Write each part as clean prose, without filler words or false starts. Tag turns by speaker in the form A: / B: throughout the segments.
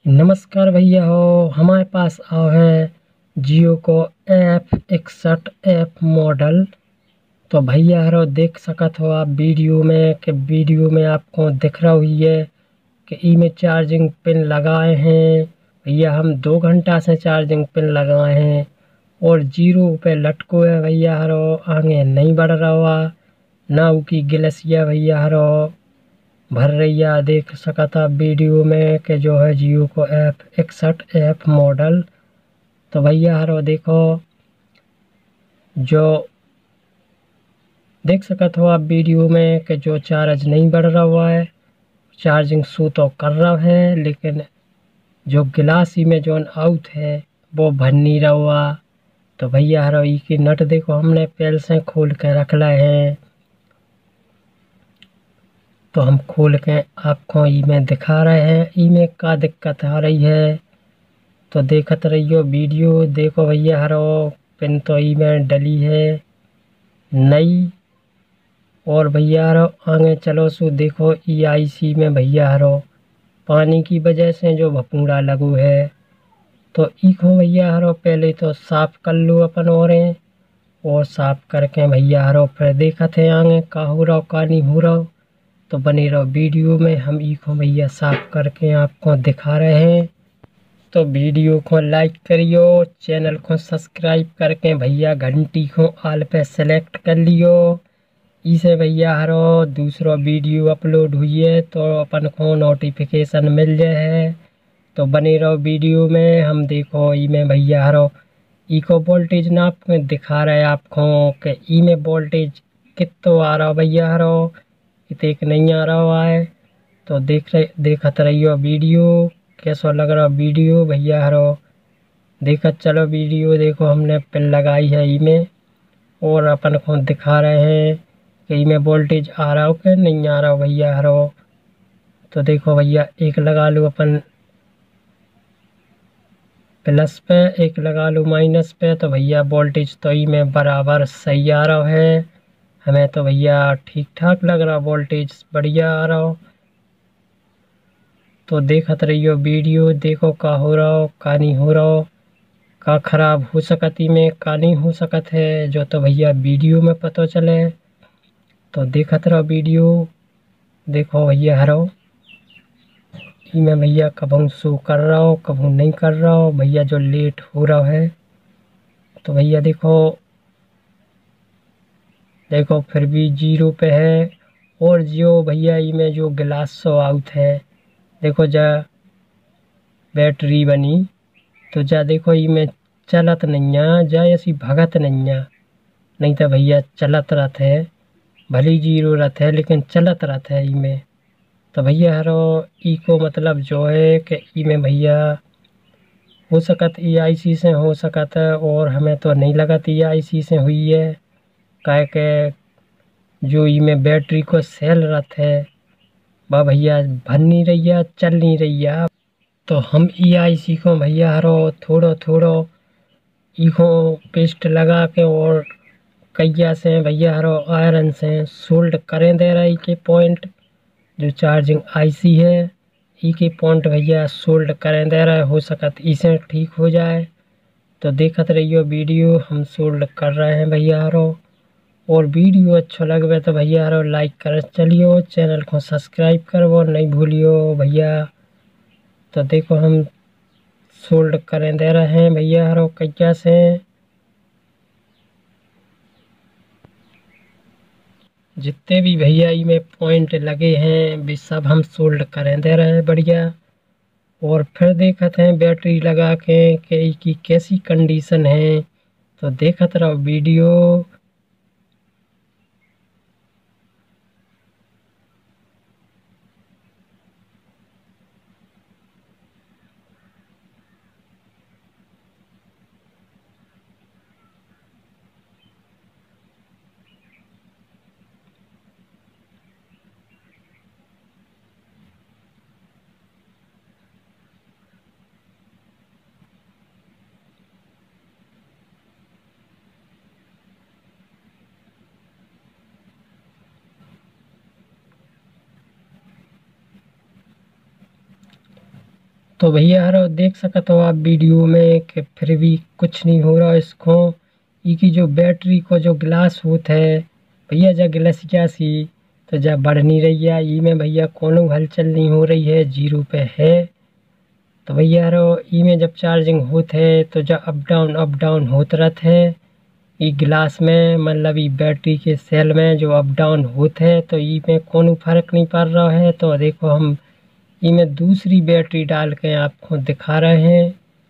A: नमस्कार भैया हो, हमारे पास आओ है जियो को F61 एफ मॉडल। तो भैया हरो देख सकत हो आप वीडियो में आपको दिख रहा हुई है कि ई में चार्जिंग पिन लगाए हैं। भैया हम 2 घंटा से चार्जिंग पिन लगाए हैं और 0 पे लटको है भैया हरो, आगे नहीं बढ़ रहा हुआ ना की गिलसिया भैया हरो भर रही है। देख सका था वीडियो में कि जो है जियो को F61 एफ मॉडल। तो भैया हरो देखो, जो देख सकत हो आप वीडियो में कि जो चार्ज नहीं बढ़ रहा हुआ है, चार्जिंग शो तो कर रहा है लेकिन जो गिलास में जो आउट है वो भर नहीं रहा हुआ। तो भैया हरो ई की नट देखो हमने पहले से खोल के रख लाए हैं। तो हम खोल के आपको ई में दिखा रहे हैं ई में क्या दिक्कत आ रही है। तो देखत रहियो वीडियो। देखो भैया हरो पिन तो ई में डली है नई। और भैया हरो आगे चलो सो देखो ई आईसी में भैया हरो पानी की वजह से जो भपूड़ा लगू है। तो इको भैया हरो पहले तो साफ कर लो अपन और साफ करके भैया हरो फिर देखत है आगे का हो रहा का नहीं हो रहा। तो बने रहो वीडियो में, हम इको भैया साफ करके आपको दिखा रहे हैं। तो वीडियो को लाइक करियो, चैनल को सब्सक्राइब करके भैया घंटी को ऑल पे सेलेक्ट कर लियो। इसे भैया हरो दूसरा वीडियो अपलोड हुई है तो अपन को नोटिफिकेशन मिल जाए है। तो बने रहो वीडियो में। हम देखो ई में भैया हरो इको वोल्टेज नाप के दिखा रहे आपको कि ई में वोल्टेज कितो आ रहा भैया हरो, कितने नहीं आ रहा है। तो देखत रहियो वीडियो, कैसा लग रहा वीडियो भैया हरो। देखत चलो वीडियो। देखो हमने पिन लगाई है ई में और अपन को दिखा रहे हैं कि ई में वोल्टेज आ रहा हो कि नहीं आ रहा भैया हरो। तो देखो भैया एक लगा लो अपन प्लस पे, एक लगा लो माइनस पे। तो भैया वोल्टेज तो ई में बराबर सही आ रहा है। हमें तो भैया ठीक ठाक लग रहा, वोल्टेज बढ़िया आ रहा हो। तो देखत रहियो वीडियो। देखो का हो रहा हो का नहीं हो रहा हो, का खराब हो सकत ई में का नहीं हो सकत है, जो तो भैया वीडियो में पता चले। तो देखत रहो वीडियो। देखो भैया हरो ई में भैया कभी शो कर रहा हो कभी नहीं कर रहा हो भैया, जो लेट हो रहा है। तो भैया देखो देखो फिर भी 0 पे है। और जो भैया ई में जो गिलास सो आउट है, देखो जा बैटरी बनी। तो जा देखो ई में चलत नहीं है, जा ऐसी भगत नहीं है। नहीं तो भैया चलत रहत है, भली 0 रहत है लेकिन चलत रहत है ई में। तो भैया हरो ई को मतलब जो है कि ई में भैया हो सकत ई आईसी से हो सकत है, और हमें तो नहीं लगत ई आईसी से हुई है। काहे के जो ई में बैटरी को सेल रहत है वह भैया भर नहीं रही है, चल नहीं रही है। तो हम ई आईसी को भैया हरो थोड़ो थोड़ो इको पेस्ट लगा के और कैया से भैया हरो आयरन से सोल्ड करें दे रही के पॉइंट, जो चार्जिंग आईसी है ई के पॉइंट भैया सोल्ड करें दे रहा है, हो सकत इसे ठीक हो जाए। तो देखत रहियो वीडियो, हम सोल्ड कर रहे हैं भैया हरो। और वीडियो अच्छा लगे तो भैया हरो लाइक कर चलियो, चैनल को सब्सक्राइब करवो नहीं भूलियो भैया। तो देखो हम सोल्ड करें दे रहे हैं भैया हरो कैया से। जितने भी भैया ई में पॉइंट लगे हैं वे सब हम सोल्ड करें दे रहे हैं बढ़िया। और फिर देखते हैं बैटरी लगा के कि इसकी कैसी कंडीशन है। तो देखते रहो वीडियो। तो भैया हरो देख सकत हो आप वीडियो में कि फिर भी कुछ नहीं हो रहा इसको। की जो बैटरी को जो ग्लास होता है भैया जा गिलसिया सी तो जा बढ़ नहीं रही है। ई में भैया कोनो हलचल नहीं हो रही है, 0 पे है। तो भैया हरो ई में जब चार्जिंग होत है तो जा अप डाउन होत रहत है। ई गिलास में मतलब ई बैटरी के सेल में जो अप डाउन होत है तो ई में कोनो फर्क नहीं पड़ रहा है। तो देखो हम ई में दूसरी बैटरी डाल के आपको दिखा रहे हैं।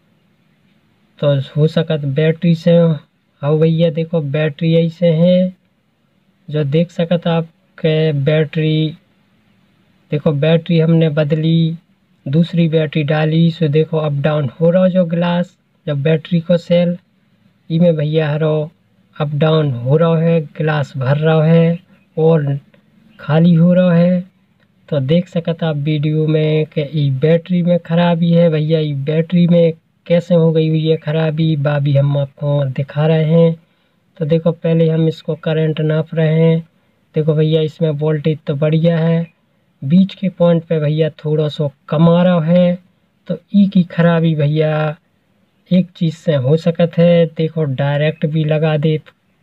A: तो हो सकत बैटरी से हाँ भैया देखो बैटरी ऐसे है जो देख सकत आप के बैटरी देखो बैटरी हमने बदली, दूसरी बैटरी डाली सो देखो अप डाउन हो रहा जो ग्लास जब बैटरी को सेल ई में भैया हरो अप डाउन हो रहा है, गिलास भर रहा है और खाली हो रहा है। तो देख सकत आप वीडियो में कि ई बैटरी में खराबी है। भैया ई बैटरी में कैसे हो गई हुई है खराबी भी हम आपको दिखा रहे हैं। तो देखो पहले हम इसको करंट नाप रहे हैं। देखो भैया इसमें वोल्टेज तो बढ़िया है, बीच के पॉइंट पे भैया थोड़ा सा कम आ रहा है। तो ई की खराबी भैया एक चीज़ से हो सकत है। देखो डायरेक्ट भी लगा दे,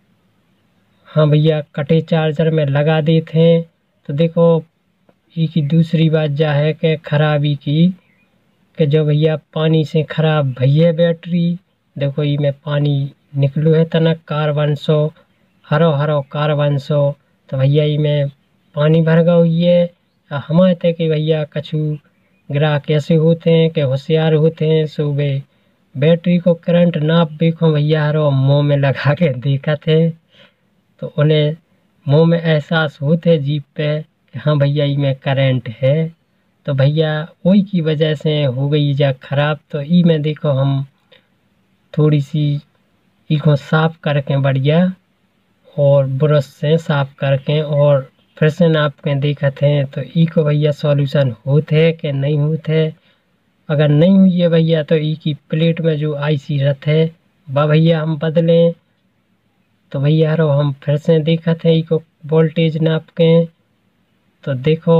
A: हाँ भैया कटे चार्जर में लगा देते हैं तो देखो ई की दूसरी बात जा है कि खराबी की कि जो भैया पानी से खराब भैया बैटरी देखो ई में पानी निकलो है तनक कार्बन सो हरो हरो कार्बन सो। तो भैया ई में पानी भर गया हुई है। हमारे तक कि भैया कछु ग्राहक ऐसे होते हैं कि होशियार होते हैं सुबह बैटरी को करंट नाप देखो भैया हरो मुँह में लगा के देखा थे तो उन्हें मुँह में एहसास होते जीप पे कि हाँ भैया ई में करंट है। तो भैया वही की वजह से हो गई जा खराब। तो ई में देखो हम थोड़ी सी ई को साफ करके बढ़िया और ब्रश से साफ करके और फिर से नाप के देखते हैं तो ई को भैया सॉल्यूशन होते है कि नहीं होते है। अगर नहीं हुई है भैया तो ई की प्लेट में जो आईसी रहता है वह भैया हम बदलें। तो भैया रो हम फिर से देखते हैं ई को वोल्टेज नाप के तो देखो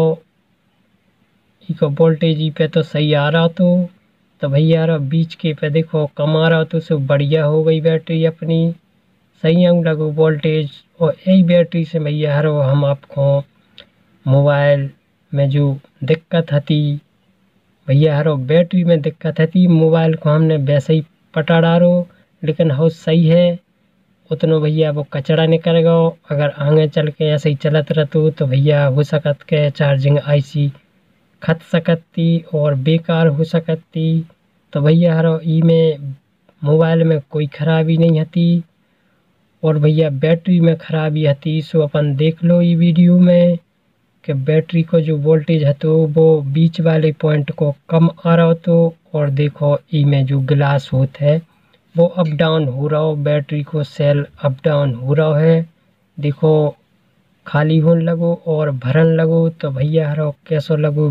A: ई को वोल्टेज ई पे तो सही आ रहा तो भैया रो बीच के पे देखो कम आ रहा तो सब बढ़िया हो गई बैटरी अपनी सही आऊँ लगो वोल्टेज। और यही बैटरी से भैया हरो हम आपको मोबाइल में जो दिक्कत थी भैया हरो बैटरी में दिक्कत थी मोबाइल को हमने वैसे ही पटा डालो लेकिन हो सही है उतना भैया वो कचरा निकल गो। अगर आगे चल के ऐसे ही चलत रहतो तो भैया हो सकत के चार्जिंग आईसी खत सकत थी और बेकार हो सकत थी। तो भैया हरो ई में मोबाइल में कोई खराबी नहीं थी और भैया बैटरी में खराबी थी। सो अपन देख लो ये वीडियो में कि बैटरी को जो वोल्टेज है तो वो बीच वाले पॉइंट को कम आ रहा तो और देखो ई में जो ग्लास होता है वो अप डाउन हो रहा हो, बैटरी को सेल अप डाउन हो रहा है। देखो खाली होने लगो और भरन लगो। तो भैया हरो कैसो लगो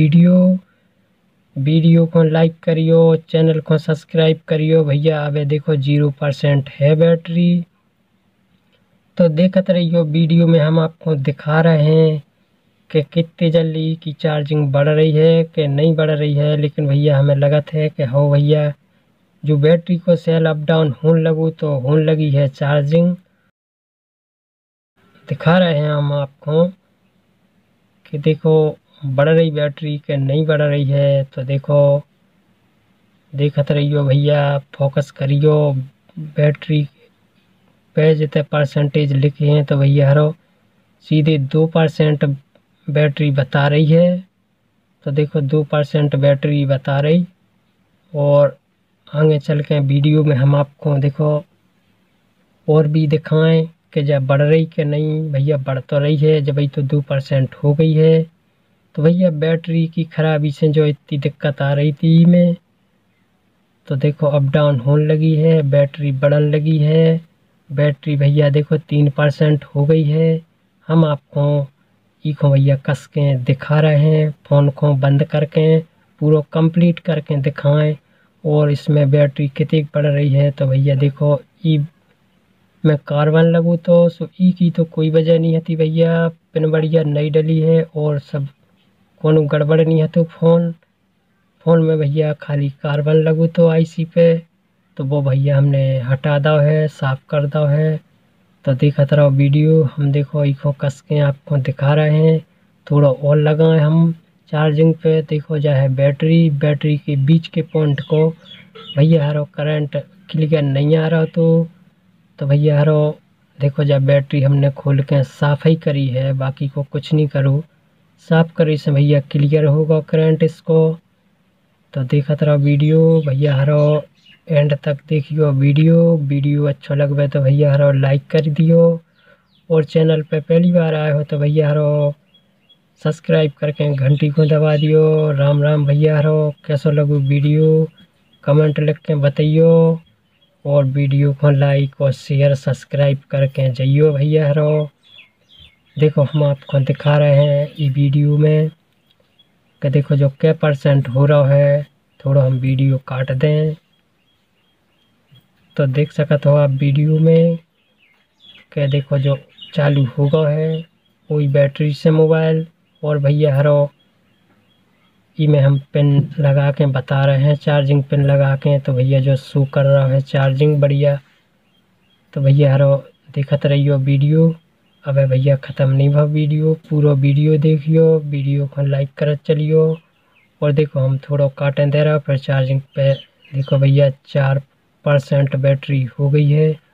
A: वीडियो को लाइक करियो, चैनल को सब्सक्राइब करियो। भैया अबे देखो 0% है बैटरी। तो देखते रहियो वीडियो में हम आपको दिखा रहे हैं कि कितनी जल्दी की चार्जिंग बढ़ रही है कि नहीं बढ़ रही है। लेकिन भैया हमें लगत है कि हो भैया जो बैटरी को सेल अप डाउन होने लगो तो होने लगी है चार्जिंग। दिखा रहे हैं हम आपको कि देखो बढ़ रही बैटरी के नहीं बढ़ रही है। तो देखो देखते रहियो भैया फोकस करियो बैटरी पे जितने परसेंटेज लिखे हैं तो भैया हरो सीधे 2% बैटरी बता रही है। तो देखो 2% बैटरी बता रही और आगे चल के वीडियो में हम आपको देखो और भी दिखाएं कि जब बढ़ रही कि नहीं। भैया बढ़ तो रही है जब भाई तो 2% हो गई है। तो भैया बैटरी की खराबी से जो इतनी दिक्कत आ रही थी में तो देखो अप डाउन होने लगी है, बैटरी बढ़ने लगी है। बैटरी भैया देखो 3% हो गई है। हम आपको इको भैया कस के दिखा रहे हैं, फ़ोन को बंद करके पूरा कंप्लीट करके दिखाएं और इसमें बैटरी कितनी बढ़ रही है। तो भैया देखो ई में कार्बन लगू तो सो ई की तो कोई वजह नहीं थी भैया, पिन बढ़िया नई डली है और सब कोनो गड़बड़ नहीं है। तो फ़ोन फ़ोन में भैया खाली कार्बन लगू तो आईसी पे, तो वो भैया हमने हटा दो है, साफ़ कर दो है। तो देखत रहो वीडियो, हम देखो इको कस के आपको दिखा रहे हैं। थोड़ा और लगाएं हम चार्जिंग पे, देखो जो है बैटरी के बीच के पॉइंट को भैया हरो करंट क्लियर नहीं आ रहा, तो भैया हरो देखो जब बैटरी हमने खोल के साफ़ ही करी है, बाकी को कुछ नहीं करूँ, साफ़ करी से भैया क्लियर होगा करंट इसको। तो देखत रहो वीडियो भैया हरो एंड तक देखियो वीडियो अच्छा लगवे तो भैया हरो लाइक कर दियो, और चैनल पे पहली बार आए हो तो भैया हरो सब्सक्राइब करके घंटी को दबा दियो। राम राम भैया हरो, कैसो लगू वीडियो कमेंट लिख के बताइयो, और वीडियो को लाइक और शेयर सब्सक्राइब करके जाइयो भैया हरो। देखो हम आपको दिखा रहे हैं ये वीडियो में कि देखो जो क्या % हो रहा है। थोड़ा हम वीडियो काट दें तो देख सकत हो आप वीडियो में कि देखो जो चालू होगा है वही बैटरी से मोबाइल। और भैया हरो में हम पिन लगा के बता रहे हैं, चार्जिंग पिन लगा के, तो भैया जो शो कर रहा है चार्जिंग बढ़िया। तो भैया हरो देखत रहियो वीडियो। अब भैया ख़त्म नहीं हुआ वीडियो, पूरा वीडियो देखियो, वीडियो को लाइक करत चलियो। और देखो हम थोड़ा काटें दे रहा, फिर चार्जिंग पे देखो भैया 4% बैटरी हो गई है।